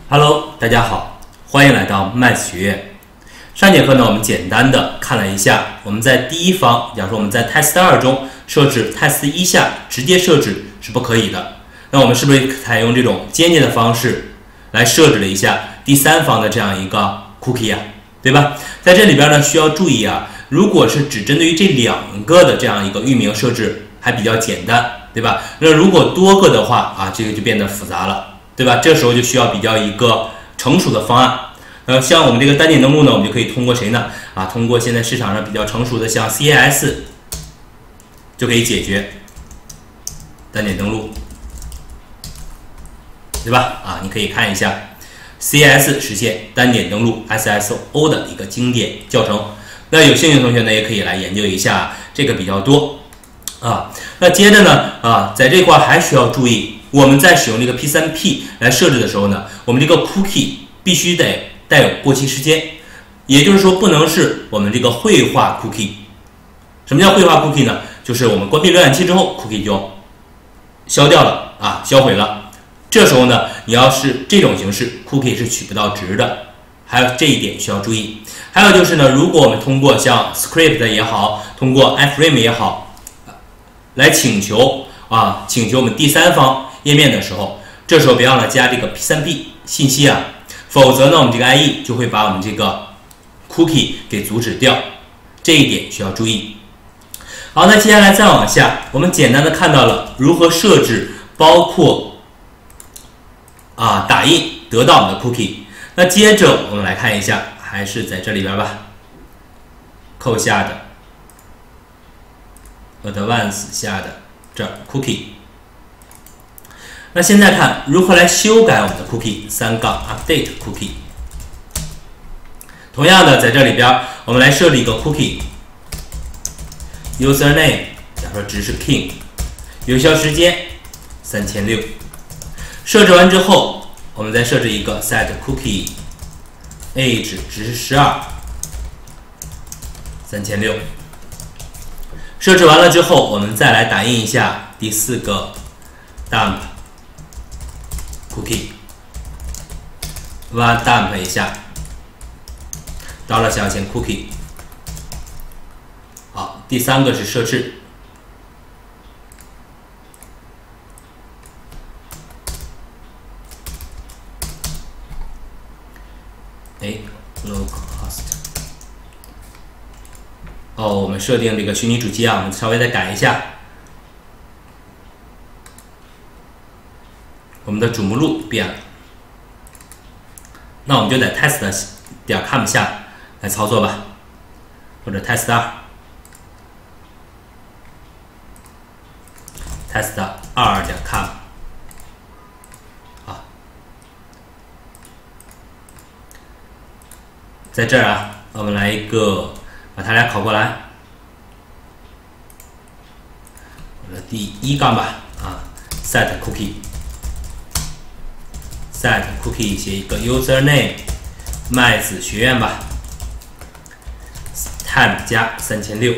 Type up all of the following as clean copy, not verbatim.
Hello， 大家好，欢迎来到麦子学院。上节课呢，我们简单的看了一下，我们在第一方，假如说我们在 test 2中设置 test 1下直接设置是不可以的。那我们是不是采用这种间接的方式来设置了一下第三方的这样一个 cookie 啊，对吧？在这里边呢，需要注意啊，如果是只针对于这两个的这样一个域名设置，还比较简单，对吧？那如果多个的话啊，这个就变得复杂了。对吧？这时候就需要比较一个成熟的方案。像我们这个单点登录呢，我们就可以通过谁呢？通过现在市场上比较成熟的像 CAS 就可以解决单点登录，对吧？你可以看一下 CAS 实现单点登录 SSO 的一个经典教程。那有兴趣的同学呢，也可以来研究一下，这个比较多那接着呢在这块还需要注意。我们在使用这个 P3P 来设置的时候呢，我们这个 cookie 必须得带有过期时间，也就是说不能是我们这个绘画 cookie。什么叫绘画 cookie 呢？就是我们关闭浏览器之后 cookie 就消掉了销毁了。这时候呢，你要是这种形式 cookie 是取不到值的，还有这一点需要注意。还有就是呢，如果我们通过像 script 也好，通过 iframe 也好，来请求我们第三方页面的时候，这时候别忘了加这个 P3P 信息否则呢，我们这个 IE 就会把我们这个 cookie 给阻止掉，这一点需要注意。好，那接下来再往下，我们简单的看到了如何设置，包括打印得到我们的 cookie。那接着我们来看一下，还是在这里边吧，扣下的 Advanced 下的这儿 cookie。那现在看如何来修改我们的 cookie， 3-update cookie。同样的，在这里边我们来设置一个 cookie username， 假如说值是 king， 有效时间3600。设置完之后，我们再设置一个 set cookie age 值是12， 3600。设置完了之后，我们再来打印一下第4个 dump cookie， dump 一下，到了小写 cookie。好，第3个是设置。localhost。我们设定这个虚拟主机我们稍微再改一下。我们的主目录变了，那我们就在 test.com 下来操作吧，或者 test2 test2.com。在这儿我们来一个把它俩拷过来，我的第1杠吧set cookie set cookie 写一个 username 麦子学院吧 time 加3600。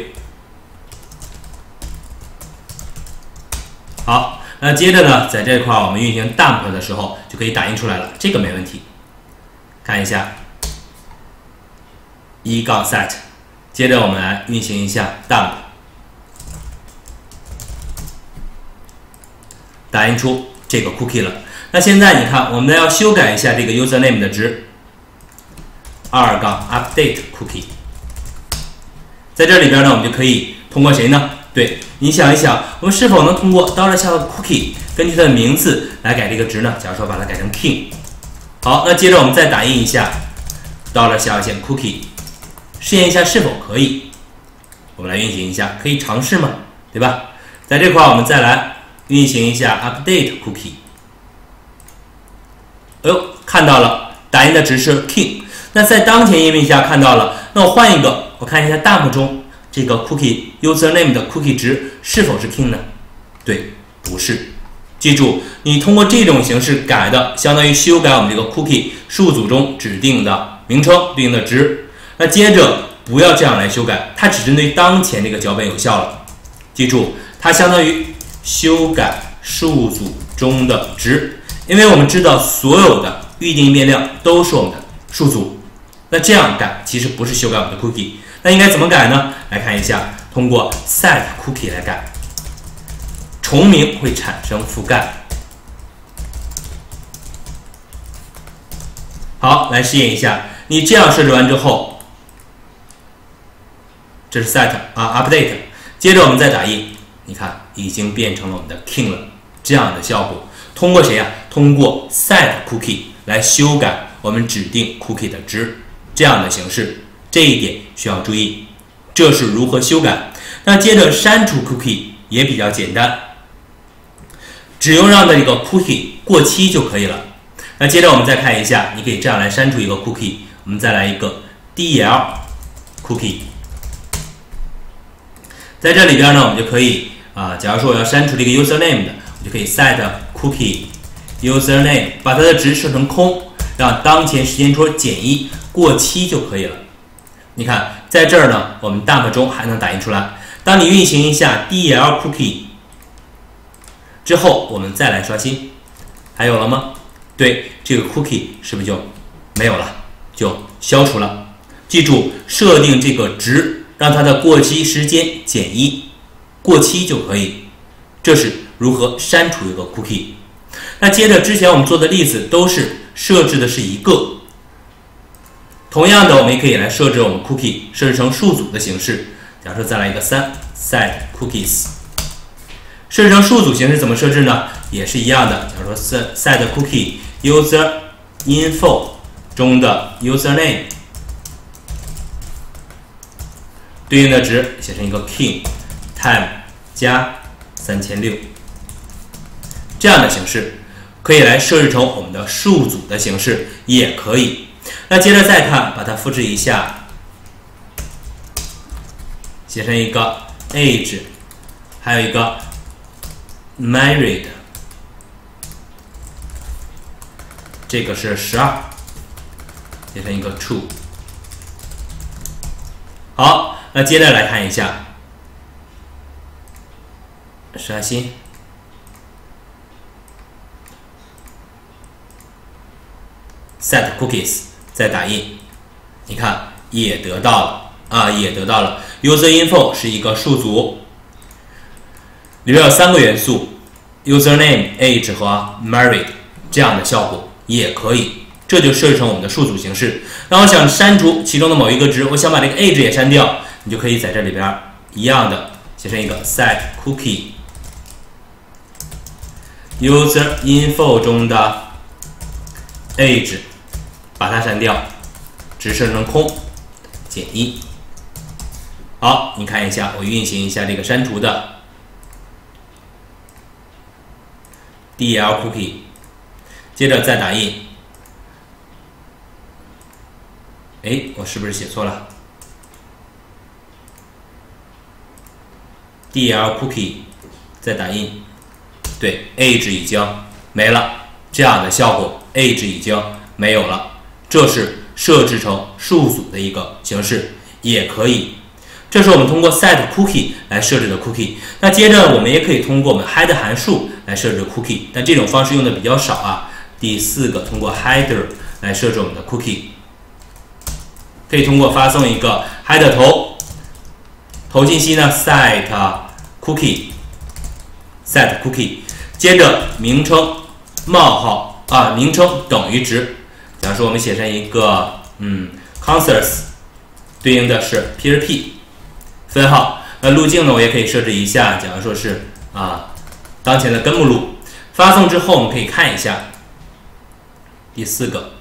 好，那接着呢，在这块我们运行 dump 的时候就可以打印出来了，这个没问题。看一下1-set， 接着我们来运行一下 dump， 打印出这个 cookie 了。那现在你看，我们要修改一下这个 username 的值，2-update cookie。在这里边呢，我们就可以通过谁呢？对，你想一想，我们是否能通过 $cookie 根据它的名字来改这个值呢？假如说把它改成 king。好，那接着我们再打印一下$cookie， 试验一下是否可以。我们来运行一下，可以尝试吗？对吧？在这块我们再来运行一下 update cookie。看到了，打印的值是 king。那在当前页面下看到了，那我换一个，我看一下 dump 中这个 cookie username 的 cookie 值是否是 king 呢？对，不是。记住，你通过这种形式改的，相当于修改我们这个 cookie 数组中指定的名称对应的值。那接着不要这样来修改，它只针对当前这个脚本有效了。记住，它相当于修改数组中的值，因为我们知道所有的预定变量都是我们的数组。那这样改其实不是修改我们的 cookie， 那应该怎么改呢？来看一下，通过 set cookie 来改，重名会产生覆盖。好，来试验一下，你这样设置完之后，这是 set update， 接着我们再打印，你看已经变成了我们的 king 了，这样的效果。通过谁呀？通过 set cookie 来修改我们指定 cookie 的值，这样的形式，这一点需要注意。这是如何修改？那接着删除 cookie 也比较简单，只用让这个 cookie 过期就可以了。那接着我们再看一下，你可以这样来删除一个 cookie， 我们再来一个 del cookie， 在这里边呢，我们就可以假如说我要删除这个 username 的，我就可以 set cookie username， 把它的值设成空，让当前时间戳减1过期就可以了。你看，在这儿呢，我们 dump 中还能打印出来。当你运行一下 del cookie 之后，我们再来刷新，还有了吗？对，这个 cookie 是不是就没有了，就消除了？记住，设定这个值，让它的过期时间减1，过期就可以。这是如何删除一个 cookie。那接着之前我们做的例子都是设置的是一个，同样的我们也可以来设置我们 cookie 设置成数组的形式。假设再来一个3 set cookies， 设置成数组形式怎么设置呢？也是一样的。假如说 set cookie user info 中的 username 对应的值写成一个 king time 加3600，这样的形式可以来设置成我们的数组的形式，也可以。那接着再看，把它复制一下，写成一个 age， 还有一个 married， 这个是12，写成一个 true。好，那接着来看一下，刷新。set cookies 再打印，你看也得到了也得到了。user info 是一个数组，里面有3个元素 ：username、age 和 married， 这样的效果也可以。这就设置成我们的数组形式。那我想删除其中的某一个值，我想把这个 age 也删掉，你就可以在这里边一样的写成一个 set cookie user info 中的 age， 把它删掉，只设成空，减1。好，你看一下，我运行一下这个删除的 del cookie， 接着再打印。我是不是写错了 ？del cookie 再打印，对 ，age 已经没了，这样的效果 ，age 已经没有了。这是设置成数组的一个形式，也可以。这是我们通过 set cookie 来设置的 cookie。那接着我们也可以通过我们 header 函数来设置 cookie， 但这种方式用的比较少啊。第4个，通过 header 来设置我们的 cookie， 可以通过发送一个 header 头信息呢 set cookie， 接着名称冒号名称等于值。假如说我们写成一个consoles， 对应的是 PHP 分号。那路径呢，我也可以设置一下，假如说是当前的根目录。发送之后，我们可以看一下第4个。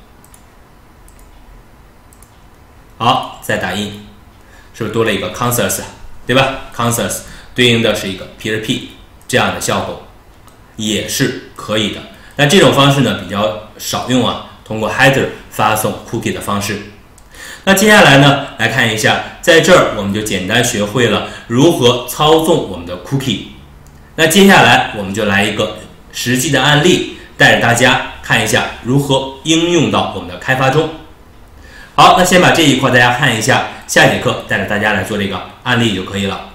好，再打印，是不是多了一个 consoles， 对吧 ？consoles 对应的是一个 PHP， 这样的效果也是可以的。那这种方式呢比较少用通过 header 发送 cookie 的方式。那接下来呢，来看一下，在这儿我们就简单学会了如何操纵我们的 cookie。那接下来我们就来一个实际的案例，带着大家看一下如何应用到我们的开发中。好，那先把这一块大家看一下，下节课带着大家来做这个案例就可以了。